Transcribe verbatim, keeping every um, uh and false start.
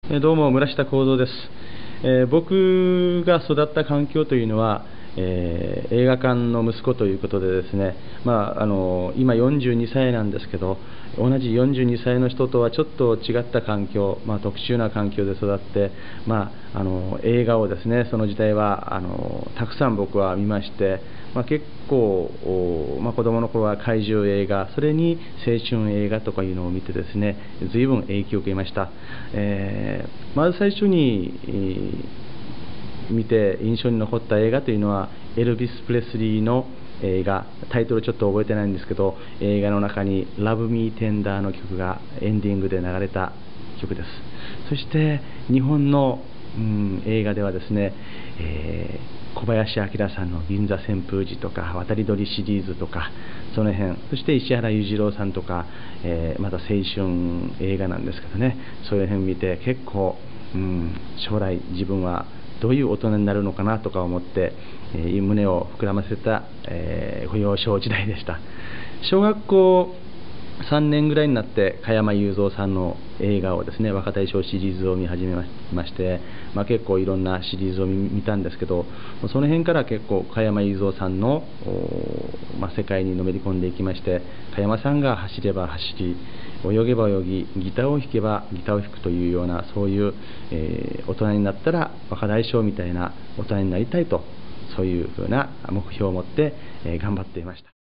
えーどうも村下幸三です。えー僕が育った環境というのは、えー映画館の息子ということでですね、まあ、あの今よんじゅうにさいなんですけど、同じよんじゅうにさいの人とはちょっと違った環境、まあ、特殊な環境で育って、まあ、あの映画をですね、その時代はあのたくさん僕は見まして、まあ、結構、おまあ、子供の頃は怪獣映画、それに青春映画とかいうのを見てですね、随分影響を受けました。えーまず最初に、えー見て印象に残った映画というのは、エルビス・プレスリーの映画、タイトルちょっと覚えてないんですけど、映画の中に「ラブ・ミー・テンダー」の曲がエンディングで流れた曲です。そして日本の、うん、映画ではですね、えー小林明さんの銀座旋風時とか渡り鳥シリーズとか、その辺、そして石原裕次郎さんとか、えーまた青春映画なんですけどね、そういう辺見て結構、うん、将来自分はどういう大人になるのかなとか思って、えー胸を膨らませた、えー、不幼少時代でした。小学校さんねんぐらいになって加山雄三さんの映画をですね、若大将シリーズを見始めまして、まあ、結構いろんなシリーズを 見, 見たんですけど、その辺から結構加山雄三さんの、まあ、世界にのめり込んでいきまして、加山さんが走れば走り、泳げば泳ぎ、ギターを弾けばギターを弾くというような、そういう、えー大人になったら若大将みたいな大人になりたいと、そういうふうな目標を持って、えー頑張っていました。